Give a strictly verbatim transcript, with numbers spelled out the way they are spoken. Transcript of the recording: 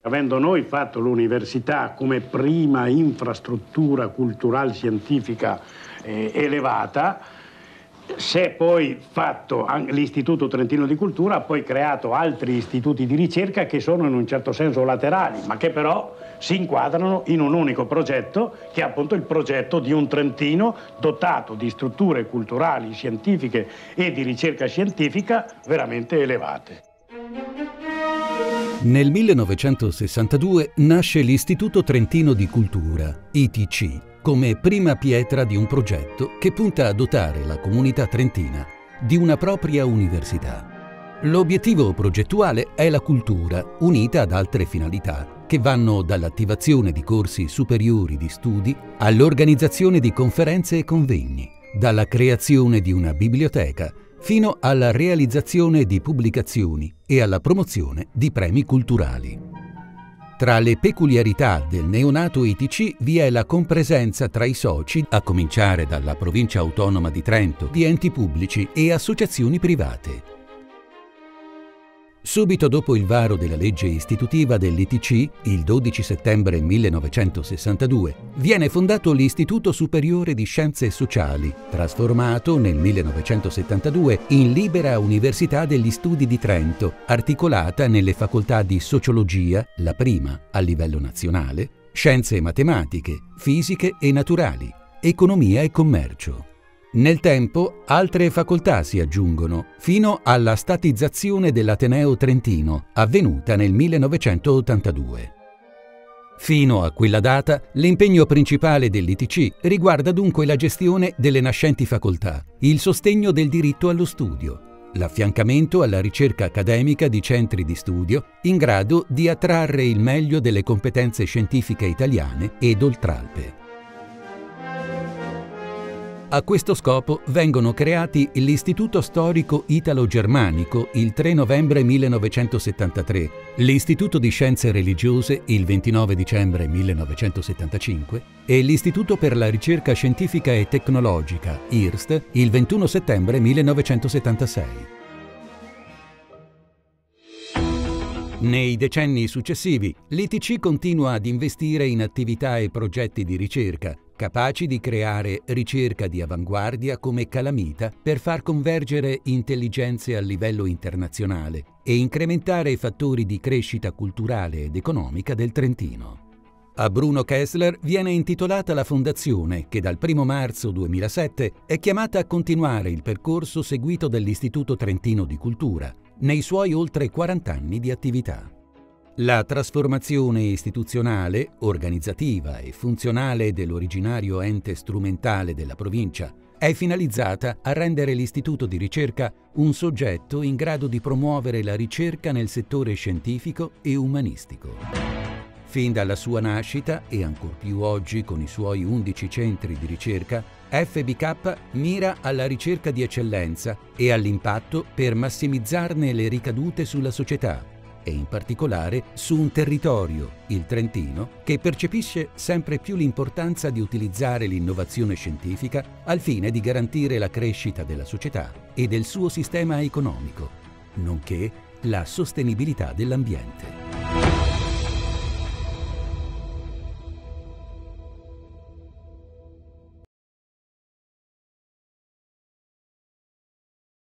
Avendo noi fatto l'università come prima infrastruttura culturale scientifica eh, elevata, si è poi fatto l'Istituto Trentino di Cultura, ha poi creato altri istituti di ricerca che sono in un certo senso laterali, ma che però si inquadrano in un unico progetto, che è appunto il progetto di un Trentino dotato di strutture culturali, scientifiche e di ricerca scientifica veramente elevate. Nel millenovecentosessantadue nasce l'Istituto Trentino di Cultura, I T C, come prima pietra di un progetto che punta a dotare la comunità trentina di una propria università. L'obiettivo progettuale è la cultura, unita ad altre finalità, che vanno dall'attivazione di corsi superiori di studi all'organizzazione di conferenze e convegni, dalla creazione di una biblioteca fino alla realizzazione di pubblicazioni e alla promozione di premi culturali. Tra le peculiarità del neonato I T C vi è la compresenza tra i soci, a cominciare dalla Provincia Autonoma di Trento, di enti pubblici e associazioni private. Subito dopo il varo della legge istitutiva dell'I T C, il dodici settembre millenovecentosessantadue, viene fondato l'Istituto Superiore di Scienze Sociali, trasformato nel millenovecentosettantadue in Libera Università degli Studi di Trento, articolata nelle facoltà di Sociologia, la prima a livello nazionale, Scienze Matematiche, Fisiche e Naturali, Economia e Commercio. Nel tempo altre facoltà si aggiungono, fino alla statizzazione dell'Ateneo Trentino, avvenuta nel millenovecentottantadue. Fino a quella data, l'impegno principale dell'I T C riguarda dunque la gestione delle nascenti facoltà, il sostegno del diritto allo studio, l'affiancamento alla ricerca accademica di centri di studio in grado di attrarre il meglio delle competenze scientifiche italiane ed oltralpe. A questo scopo vengono creati l'Istituto Storico Italo-Germanico il tre novembre millenovecentosettantatré, l'Istituto di Scienze Religiose il ventinove dicembre millenovecentosettantacinque e l'Istituto per la Ricerca Scientifica e Tecnologica, I R S T, il ventuno settembre millenovecentosettantasei. Nei decenni successivi, l'I T C continua ad investire in attività e progetti di ricerca, capaci di creare ricerca di avanguardia come calamita per far convergere intelligenze a livello internazionale e incrementare i fattori di crescita culturale ed economica del Trentino. A Bruno Kessler viene intitolata la fondazione che dal primo marzo duemilasette è chiamata a continuare il percorso seguito dall'Istituto Trentino di Cultura nei suoi oltre quaranta anni di attività. La trasformazione istituzionale, organizzativa e funzionale dell'originario ente strumentale della provincia è finalizzata a rendere l'istituto di ricerca un soggetto in grado di promuovere la ricerca nel settore scientifico e umanistico. Fin dalla sua nascita, e ancor più oggi con i suoi undici centri di ricerca, F B K mira alla ricerca di eccellenza e all'impatto per massimizzarne le ricadute sulla società, e in particolare su un territorio, il Trentino, che percepisce sempre più l'importanza di utilizzare l'innovazione scientifica al fine di garantire la crescita della società e del suo sistema economico, nonché la sostenibilità dell'ambiente.